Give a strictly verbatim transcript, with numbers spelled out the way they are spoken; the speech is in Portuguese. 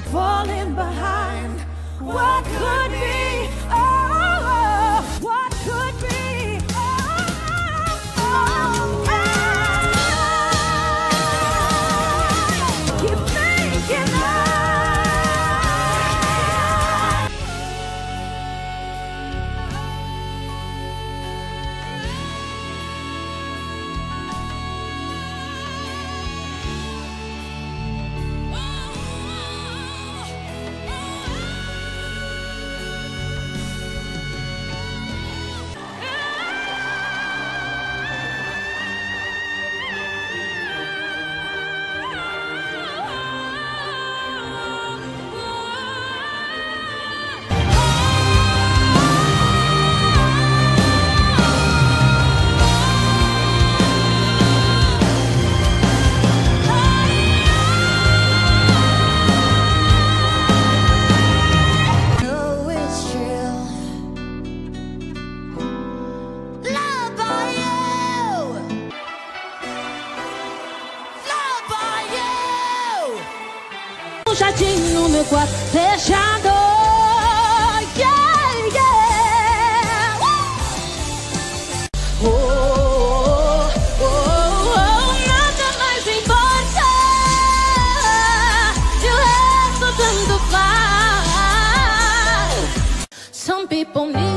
falling behind. What could be? Oh, what could be? Oh, oh, oh. Keep thinking of. Jardim no meu quarto fechado, yeah, yeah. Oh, oh, oh, oh, nada mais importa, e o resto tanto faz. Some people need